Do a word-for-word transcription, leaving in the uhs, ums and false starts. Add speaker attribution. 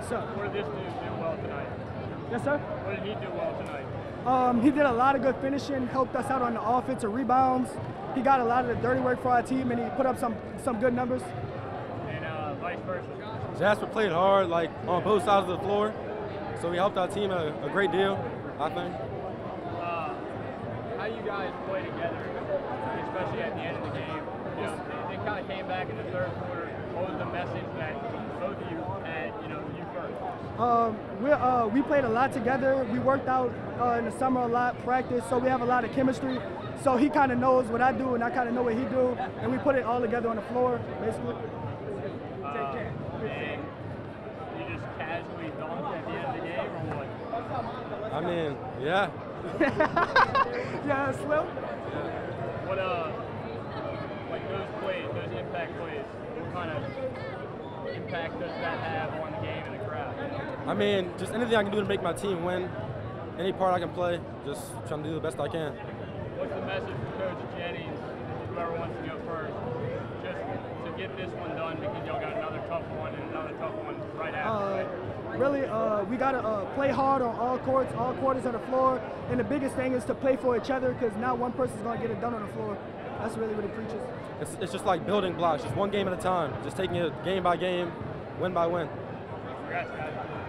Speaker 1: Yes, sir.
Speaker 2: What did this dude do well tonight?
Speaker 1: Yes, sir.
Speaker 2: What did he do well tonight?
Speaker 1: Um, he did a lot of good finishing, helped us out on the offensive rebounds. He got a lot of the dirty work for our team, and he put up some some good numbers.
Speaker 2: And uh, vice versa.
Speaker 3: Jasper played hard, like on both sides of the floor, so he helped our team a, a great deal, I think.
Speaker 2: Uh, how you guys play together, especially at the end of the game? You know, they, they kind of came back in the third quarter. What was the message that both of you had? You know, you first.
Speaker 1: Um, we uh, we played a lot together. We worked out uh, in the summer a lot, practice, so we have a lot of chemistry. So he kind of knows what I do, and I kind of know what he do, and we put it all together on the floor, basically.
Speaker 2: Uh, and you just casually dunked at the end of the game, or what?
Speaker 3: I mean, yeah.
Speaker 1: Yeah, Slim.
Speaker 2: What uh, like those plays, those impact plays, what kind of impact does that have on the game and the crowd?
Speaker 3: I mean, just anything I can do to make my team win, any part I can play, just trying to do the best I can.
Speaker 2: What's the message for Coach Jennings, whoever wants to go first, just to get this one done because y'all got another tough one and another tough one right after,
Speaker 1: Uh,
Speaker 2: right?
Speaker 1: really, uh, we got to uh, play hard on all courts, all quarters of the floor, and the biggest thing is to play for each other because not one person's going to get it done on the floor. That's really what he preaches.
Speaker 3: It's, it's just like building blocks, just one game at a time, just taking it game by game, win by win.
Speaker 2: Congrats, guys.